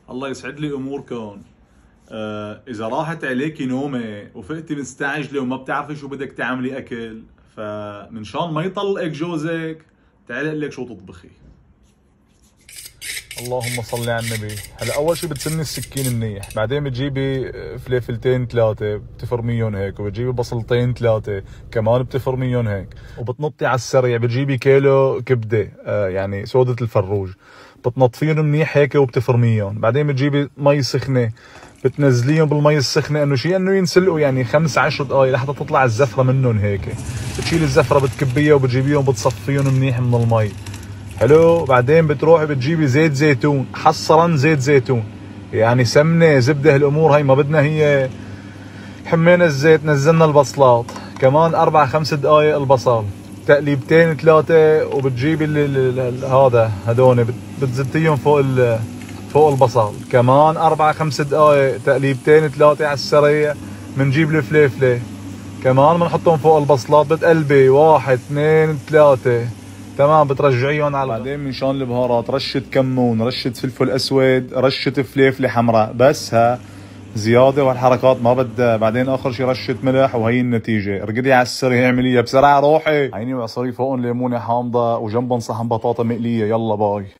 الله يسعد لي اموركم. اذا راحت عليكي نومه وفقتي مستعجله وما بتعرفي شو بدك تعملي اكل، فمن شان ما يطلقك جوزك تعالي اقول لك شو تطبخي. اللهم صل على النبي. هلا اول شيء بتسني السكين منيح، بعدين بتجيبي فليفلتين ثلاثه بتفرميهم هيك، وبتجيبي بصلتين ثلاثه كمان بتفرميهم هيك، وبتنطي على السريع بتجيبي كيلو كبده يعني سودة الفروج، بتنطفيهم منيح هيك وبتفرميهم. بعدين بتجيبي مي سخنه بتنزليهم بالمي السخنه انه شيء انه ينسلقوا يعني 5-10 دقائق لحتى تطلع الزفره منهم هيك. بتشيلي الزفره بتكبيها وبتجيبيهم بتصفيهم منيح من المي. حلو. بعدين بتروحي بتجيبي زيت زيتون، حصرا زيت زيتون، يعني سمنه زبده الامور هاي ما بدنا هي. حمينا الزيت نزلنا البصلات كمان 4-5 دقائق البصل، تقليبتين 3 وبتجيبي هذا هدول بتزتيهم فوق البصل كمان 4-5 دقائق، تقليبتين 3 على السريع. بنجيب الفليفله كمان بنحطهم فوق البصلات، بتقلبي 1-2-3 تمام. بترجعيهم على بعدين من شان البهارات رشة كمون، رشة فلفل اسود، رشة فليفلة حمراء، بس ها زيادة والحركات ما بدها. بعدين اخر شي رشة ملح وهي النتيجة. ارقدي على السريع اعمليها بسرعة روحي. عيني وعصري فوقهم ليمونة حامضة وجنبهم صحن بطاطا مقلية. يلا باي.